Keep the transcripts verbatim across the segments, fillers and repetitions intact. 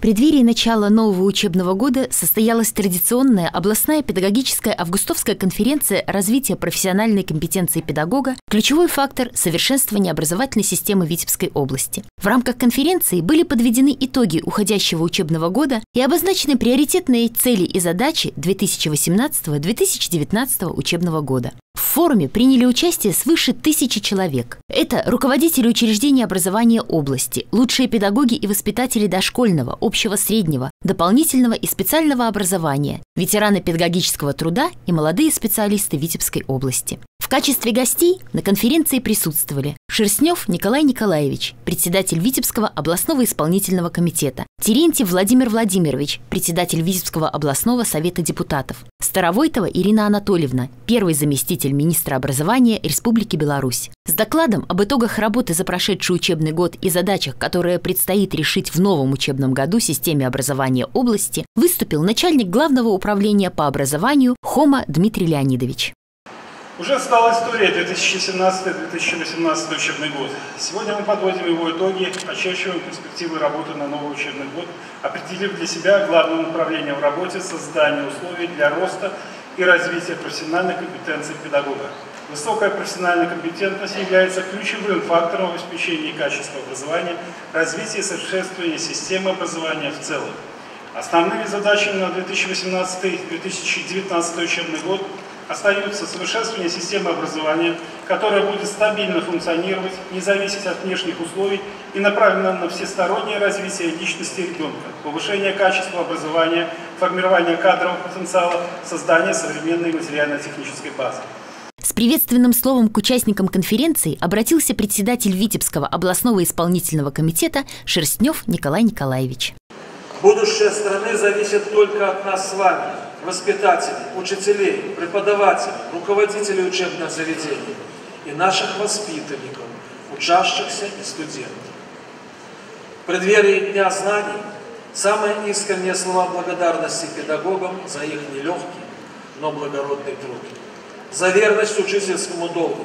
преддверии начала нового учебного года состоялась традиционная областная педагогическая августовская конференция развития профессиональной компетенции педагога «Ключевой фактор совершенствования образовательной системы Витебской области». В рамках конференции были подведены итоги уходящего учебного года и обозначены приоритетные цели и задачи две тысячи восемнадцатого — две тысячи девятнадцатого учебного года. В форуме приняли участие свыше тысячи человек. Это руководители учреждений образования области, лучшие педагоги и воспитатели дошкольного, общего, среднего, дополнительного и специального образования, ветераны педагогического труда и молодые специалисты Витебской области. В качестве гостей на конференции присутствовали Шерстнев Николай Николаевич, председатель Витебского областного исполнительного комитета, Терентьев Владимир Владимирович, председатель Витебского областного совета депутатов, Старовойтова Ирина Анатольевна, первый заместитель министра образования Республики Беларусь. С докладом об итогах работы за прошедший учебный год и задачах, которые предстоит решить в новом учебном году системе образования области, выступил начальник Главного управления по образованию Хома Дмитрий Леонидович. Уже стала история две тысячи семнадцатый — две тысячи восемнадцатый учебный год. Сегодня мы подводим его итоги, очерчиваем перспективы работы на новый учебный год, определив для себя главным направлением в работе создание условий для роста и развития профессиональной компетенции педагога. Высокая профессиональная компетентность является ключевым фактором обеспечения качества образования, развития и совершенствования системы образования в целом. Основными задачами на две тысячи восемнадцатый — две тысячи девятнадцатый учебный год остаются совершенствование системы образования, которая будет стабильно функционировать, не зависеть от внешних условий и направлена на всестороннее развитие личности ребенка, повышение качества образования, формирование кадрового потенциала, создание современной материально-технической базы. С приветственным словом к участникам конференции обратился председатель Витебского областного исполнительного комитета Шерстнев Николай Николаевич. Будущее страны зависит только от нас с вами, воспитателей, учителей, преподавателей, руководителей учебных заведений и наших воспитанников, учащихся и студентов. В преддверии Дня знаний самые искренние слова благодарности педагогам за их нелегкий, но благородный труд, за верность учительскому долгу.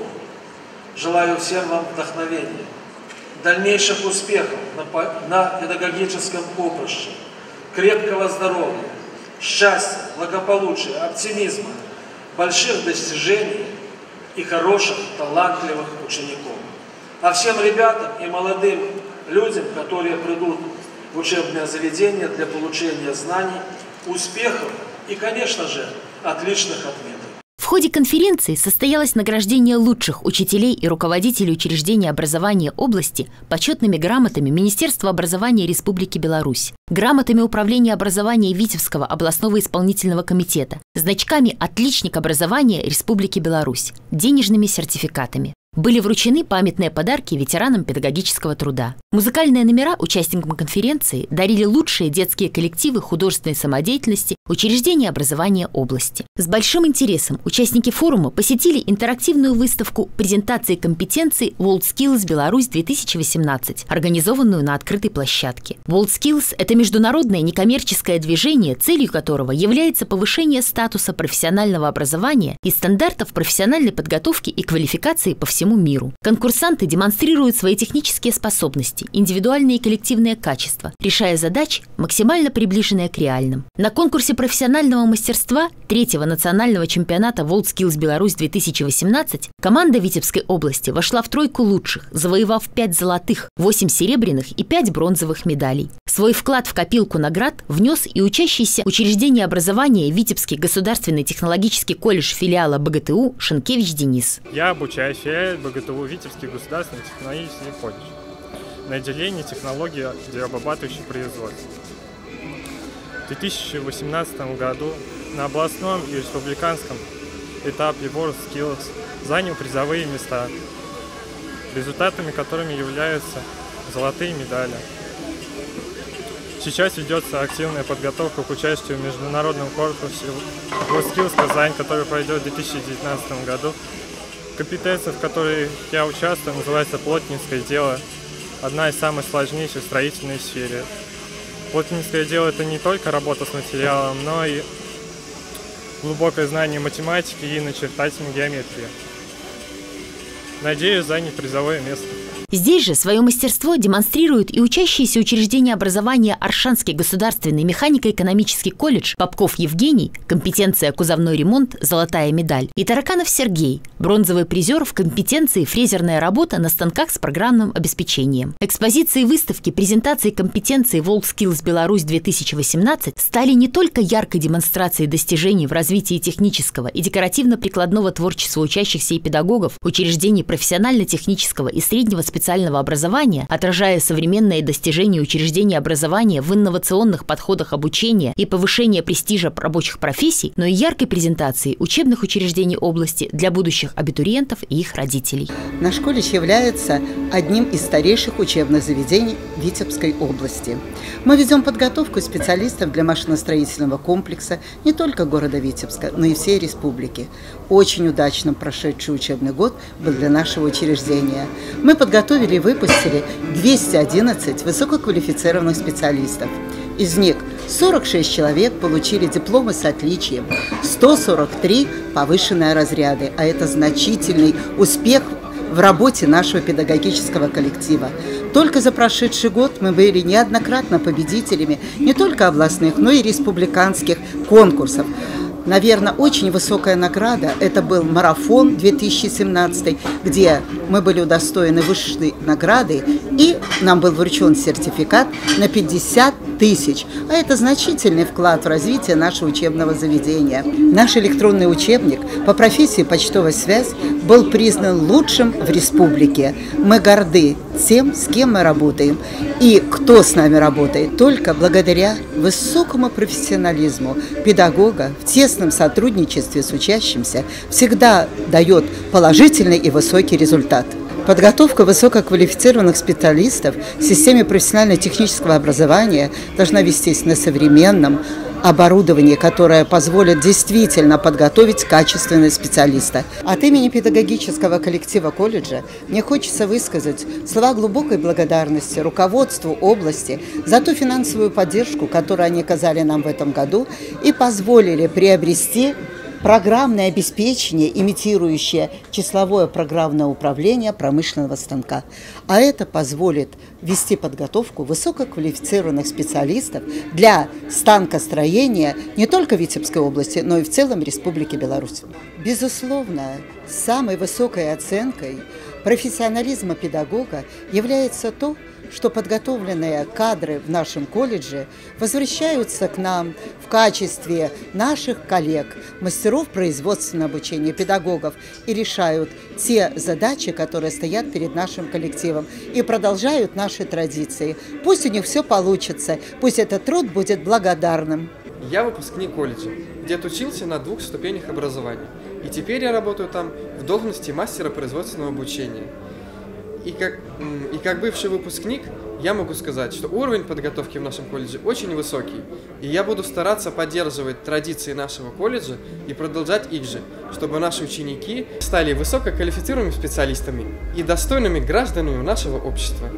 Желаю всем вам вдохновения, дальнейших успехов на, на педагогическом поприще, крепкого здоровья, счастья, благополучия, оптимизма, больших достижений и хороших, талантливых учеников. А всем ребятам и молодым людям, которые придут в учебное заведение для получения знаний, успехов и, конечно же, отличных отметок. В ходе конференции состоялось награждение лучших учителей и руководителей учреждений образования области почетными грамотами Министерства образования Республики Беларусь, грамотами Управления образования Витебского областного исполнительного комитета, значками «Отличник образования Республики Беларусь», денежными сертификатами. Были вручены памятные подарки ветеранам педагогического труда. Музыкальные номера участникам конференции дарили лучшие детские коллективы художественной самодеятельности учреждения образования области. С большим интересом участники форума посетили интерактивную выставку презентации компетенций WorldSkills Беларусь-две тысячи восемнадцать, организованную на открытой площадке. WorldSkills – это международное некоммерческое движение, целью которого является повышение статуса профессионального образования и стандартов профессиональной подготовки и квалификации по всему миру. Конкурсанты демонстрируют свои технические способности, индивидуальные и коллективные качества, решая задачи, максимально приближенные к реальным. На конкурсе профессионального мастерства третьего национального чемпионата WorldSkills Беларусь-две тысячи восемнадцать команда Витебской области вошла в тройку лучших, завоевав пять золотых, восемь серебряных и пять бронзовых медалей. Свой вклад в копилку наград внес и учащийся учреждения образования Витебский государственный технологический колледж филиала БГТУ Шенкевич Денис. Я обучаюсь в филиале БГТУ Витебский государственный технологический колледж на отделении технологии деревообрабатывающих производств. В две тысячи восемнадцатом году на областном и республиканском этапе WorldSkills занял призовые места, результатами которыми являются золотые медали. Сейчас ведется активная подготовка к участию в международном конкурсе WorldSkills Казань, который пройдет в две тысячи девятнадцатом году. Компетенция, в которой я участвую, называется плотницкое дело, одна из самых сложнейших в строительной сфере. Плотницкое дело – это не только работа с материалом, но и глубокое знание математики и начертательной геометрии. Надеюсь занять призовое место. Здесь же свое мастерство демонстрируют и учащиеся учреждения образования Аршанский государственный механико-экономический колледж, Попков Евгений, компетенция кузовной ремонт, золотая медаль, и Тараканов Сергей, бронзовый призер в компетенции фрезерная работа на станках с программным обеспечением. Экспозиции выставки презентации компетенции WorldSkills Беларусь-две тысячи восемнадцать стали не только яркой демонстрацией достижений в развитии технического и декоративно-прикладного творчества учащихся и педагогов учреждений профессионально-технического и среднего специального образования, отражая современные достижения учреждений образования в инновационных подходах обучения и повышения престижа рабочих профессий, но и яркой презентацией учебных учреждений области для будущих абитуриентов и их родителей. Наш колледж является одним из старейших учебных заведений Витебской области. Мы ведем подготовку специалистов для машиностроительного комплекса не только города Витебска, но и всей республики. Очень удачно прошедший учебный год был для нашего учреждения. Мы подготовили и выпустили двести одиннадцать высококвалифицированных специалистов. Из них сорок шесть человек получили дипломы с отличием, сто сорок три повышенные разряды, а это значительный успех в работе нашего педагогического коллектива. Только за прошедший год мы были неоднократно победителями не только областных, но и республиканских конкурсов. Наверное, очень высокая награда – это был марафон две тысячи семнадцатый, где мы были удостоены высшей награды, и нам был вручен сертификат на пятьдесят тысяч. А это значительный вклад в развитие нашего учебного заведения. Наш электронный учебник по профессии почтовая связь был признан лучшим в республике. Мы горды тем, с кем мы работаем, и кто с нами работает. Только благодаря высокому профессионализму педагога в тесном сотрудничестве с учащимся всегда дает положительный и высокий результат. Подготовка высококвалифицированных специалистов в системе профессионально-технического образования должна вестись на современном оборудовании, которое позволит действительно подготовить качественного специалиста. От имени педагогического коллектива колледжа мне хочется высказать слова глубокой благодарности руководству области за ту финансовую поддержку, которую они оказали нам в этом году и позволили приобрести программное обеспечение, имитирующее числовое программное управление промышленного станка. А это позволит вести подготовку высококвалифицированных специалистов для станкостроения не только в Витебской области, но и в целом Республике Беларусь. Безусловно, самой высокой оценкой профессионализма педагога является то, что подготовленные кадры в нашем колледже возвращаются к нам в качестве наших коллег, мастеров производственного обучения, педагогов, и решают те задачи, которые стоят перед нашим коллективом, и продолжают наши традиции. Пусть у них все получится, пусть этот труд будет благодарным. Я выпускник колледжа, где отучился на двух ступенях образования, и теперь я работаю там в должности мастера производственного обучения. И как, и как бывший выпускник я могу сказать, что уровень подготовки в нашем колледже очень высокий, и я буду стараться поддерживать традиции нашего колледжа и продолжать их же, чтобы наши ученики стали высококвалифицированными специалистами и достойными гражданами нашего общества.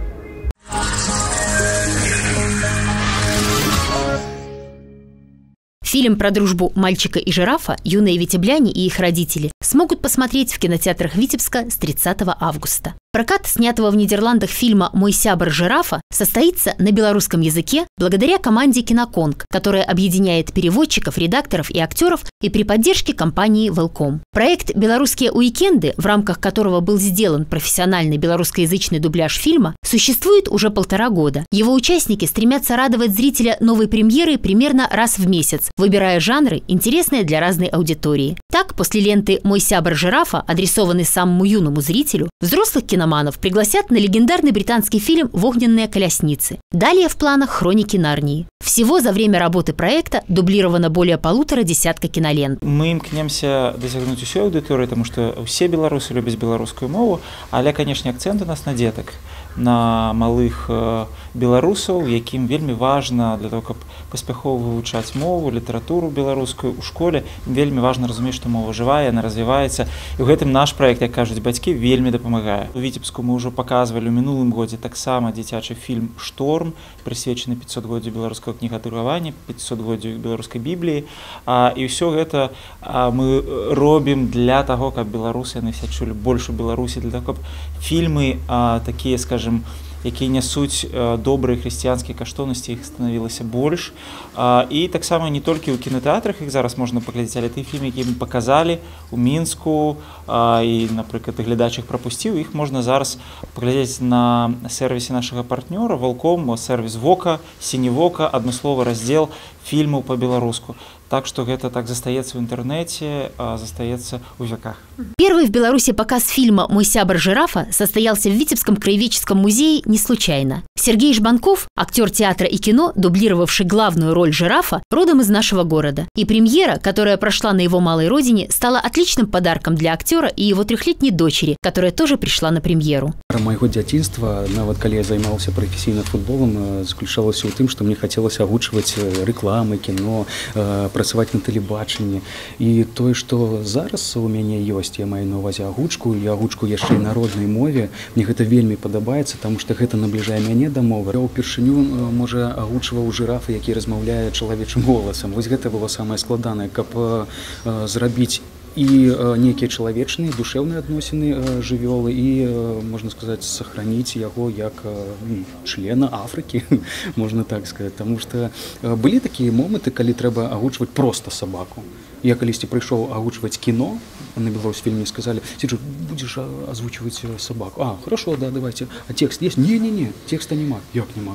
Фильм про дружбу мальчика и жирафа юные витебляне и их родители смогут посмотреть в кинотеатрах Витебска с тридцатого августа. Прокат снятого в Нидерландах фильма «Мой сябр жирафа» состоится на белорусском языке благодаря команде «Киноконг», которая объединяет переводчиков, редакторов и актеров, и при поддержке компании «Велком». Проект «Белорусские уикенды», в рамках которого был сделан профессиональный белорусскоязычный дубляж фильма, существует уже полтора года. Его участники стремятся радовать зрителя новой премьерой примерно раз в месяц, выбирая жанры, интересные для разной аудитории. Так, после ленты «Мой сябр жирафа», адресованный самому юному зрителю, взрослых киноманов пригласят на легендарный британский фильм «Вогненные колясницы». Далее в планах «Хроники Нарнии». Всего за время работы проекта дублировано более полутора десятка кинолент. Мы імкнемся дасягнуць усёй аўдыторыі, таму што ўсе беларусы любяць беларускую мову, але, канешне, акцэнт у нас на дзетак. на малых беларусаў, якім вельмі важна для того, каб паспяхова вывучаць мову, літаратуру беларускую ў школе, вельмі важна разумець, што мова жывая, яна развіваецца. І ў гэтым наш праект, як кажуць бацькі, вельмі дапамагае. У Віцебску мы ўжо паказвалі ў мінулым годзе таксама дзіцячы фільм «Шторм», прысвечаны пяцісотгоддзю беларускага кнігадрукавання, пяцісотгоддзю беларускай бібліі. А, і ўсё гэта а, мы робім для таго, каб беларусы яны все чулі больш у Беларусі, для таго, каб фільмы а, такія, скажем, якія нясуць добрыя хрысціянскія каштоўнасці, іх станавілася больш. І таксама не толькі ў кінотэатрах іх зараз можна паглядзець, але тыя фільмы, якія мы паказалі ў Мінску і, напрыклад, глядач іх прапусціў, іх можна зараз паглядзець на сервісе нашага партнёра «Волком», сервіс «Вока», «Сіневока», адмысловы раздзел фільмаў па-беларуску. Так что это так застаецца в интернете, а застаецца ў веках. Первый в Беларуси показ фильма «Мой сябр жирафа» состоялся в Витебском краеведческом музее не случайно. Сергей Жбанков, актер театра и кино, дублировавший главную роль жирафа, родом из нашего города. И премьера, которая прошла на его малой родине, стала отличным подарком для актера и его трехлетней дочери, которая тоже пришла на премьеру. Майго дзяцінства, нават калі я займаўся прафесійным футболам, заключалася ў тым, што мне хацелася агучваць рэкламы, кіно, працаваць на тэлебачанні. І тое, што зараз у мяне ёсць, я маю на ўвазе агучку, і агучку яшчэ і на роднай мове, мне гэта вельмі падабаецца, таму што гэта набліжае мяне да мовы. Я ўпершыню, можа, агучваў жырафа, які размаўляе чалавечым голасам. Вось гэта было самае складанае, каб зрабіць і некія чалавечныя, душэўныя адносіны жывёлы і, можна сказаць, сохраніць яго як члена Афрыкі, можна так сказаць. Таму што былі такія моманты, калі трэба агучваць проста сабаку. Я калісьці прыйшоў агучваць кіно, на Беларусьфільме сказалі: «Сиджу, будешь озвучивать собаку?» «А, хорошо, да, давайте. А текст есть?» «Не-не-не, текста нема». «Як нема?»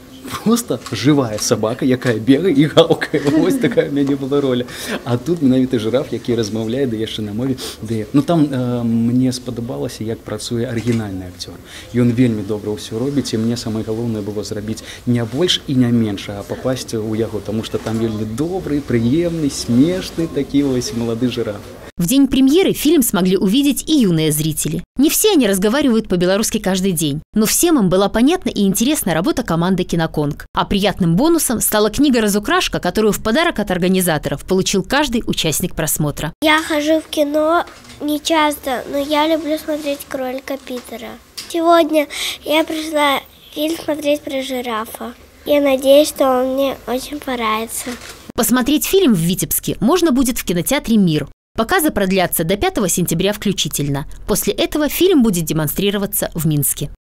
Просто живая собака, якая бегае і гаўкае. Вось такая ў мяне была роля. А тут менавіта жираф, які размаўляе, да яшчэ на мове. Ну там э, мне спадабалася, як працуе арыгінальны акцёр. Ён вельмі добра ўсё робіць, і мне самае галоўнае было зрабіць не больш і не менш, а папасць у яго, таму што там вельмі добрый, прыемны, смешны такі вось малады жираф. В день премьеры фильм смогли увидеть и юные зрители. Не все они разговаривают по-белорусски каждый день, но всем им была понятна и интересна работа команды «Киноконг». А приятным бонусом стала книга-разукрашка, которую в подарок от организаторов получил каждый участник просмотра. Я хожу в кино не часто, но я люблю смотреть «Кролика Питера». Сегодня я пришла фильм смотреть про жирафа. Я надеюсь, что он мне очень понравится. Посмотреть фильм в Витебске можно будет в кинотеатре «Мир». Показы продлятся до пятого сентября включительно. После этого фильм будет демонстрироваться в Минске.